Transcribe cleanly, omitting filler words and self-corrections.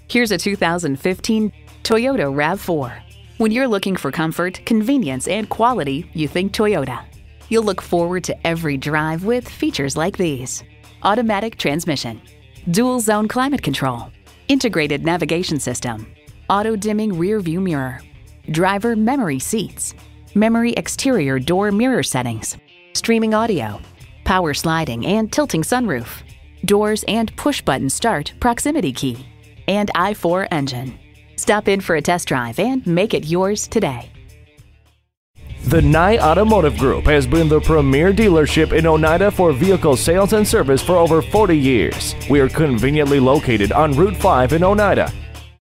Here's a 2015 Toyota RAV4. When you're looking for comfort, convenience, and quality, you think Toyota. You'll look forward to every drive with features like these: automatic transmission, dual zone climate control, integrated navigation system, auto-dimming rear view mirror, driver memory seats, memory exterior door mirror settings, streaming audio, power sliding and tilting sunroof, doors and push-button start proximity key, and i4 engine. Stop in for a test drive and make it yours today. The Nye Automotive Group has been the premier dealership in Oneida for vehicle sales and service for over 40 years. We are conveniently located on Route 5 in Oneida.